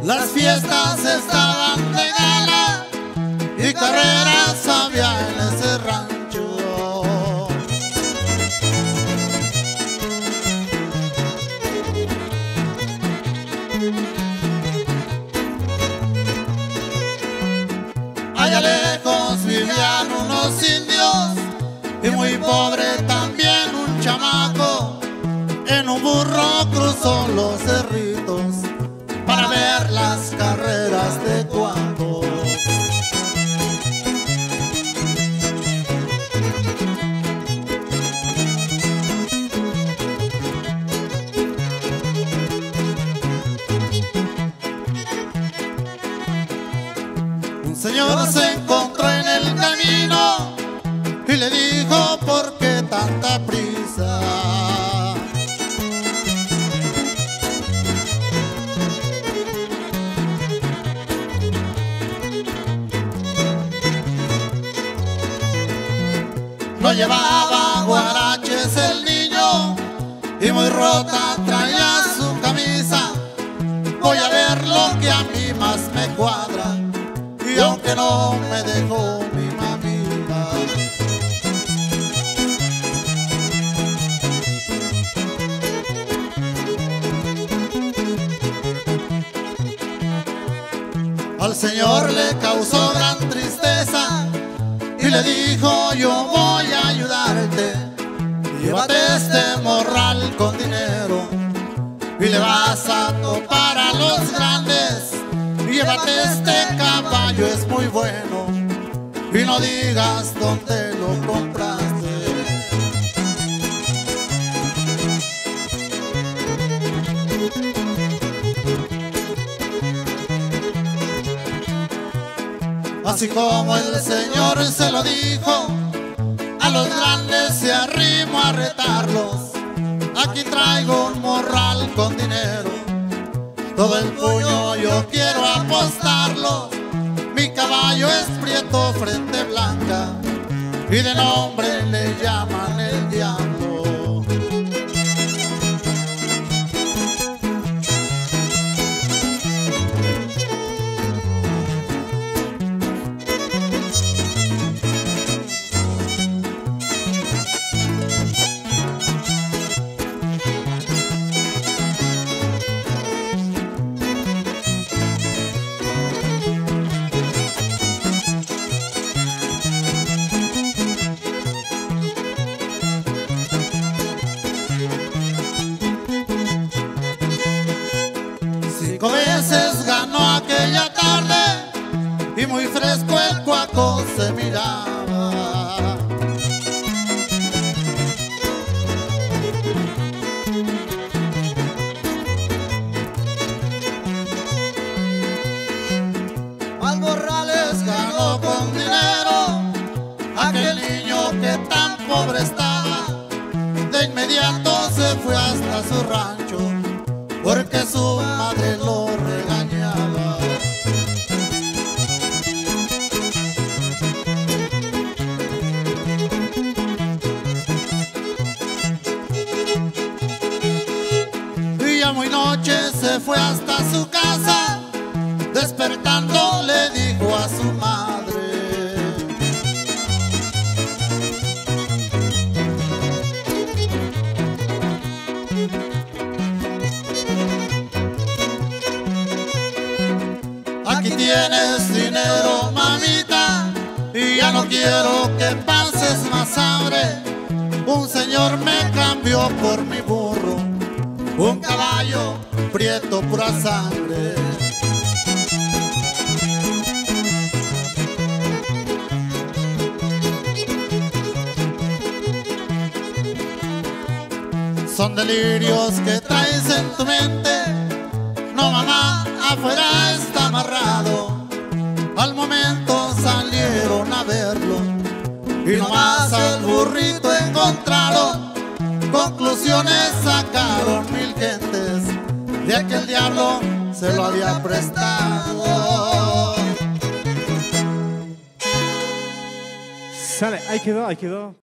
Las fiestas estaban de gala y carreras había en ese rancho. Allá lejos vivían unos indios y muy pobre también un chamaco. En un burro cruzó los cerritos para ver las carreras de cuando. Un señor se encontró en el camino y le dijo: ¿por qué tanta prisa? No llevaba guaraches el niño y muy rota traía su camisa. Voy a ver lo que a mí más me cuadra, y aunque no me dejó mi mamita. Al señor le causó gran tristeza y le dijo: yo voy a ayudarte, llévate este morral con dinero y le vas a topar a los grandes. Llévate este caballo, es muy bueno, y no digas dónde lo compraste. Así como el señor se lo dijo, a los grandes se arrimó a retarlos. Aquí traigo un morral con dinero, todo el puño yo quiero apostarlo. Mi caballo es prieto, frente blanca, y de nombre le llaman el diablo. Cinco veces ganó aquella tarde y muy fresco el cuaco se miraba. Más morrales ganó con dinero aquel niño que tan pobre estaba. De inmediato se fue hasta su rancho porque su madre lo regañaba. Y ya muy noche se fue hasta su casa, despertando le dijo a su madre: aquí tienes dinero, mamita, y ya no quiero que pases más hambre. Un señor me cambió por mi burro, un caballo prieto, pura sangre. Son delirios que traes en tu mente. No, mamá, afuera está amarrado. Al momento salieron a verlo y nomás al burrito encontraron. Conclusiones sacaron mil gentes de que el diablo se lo había prestado. Sale, ahí quedó, ahí quedó.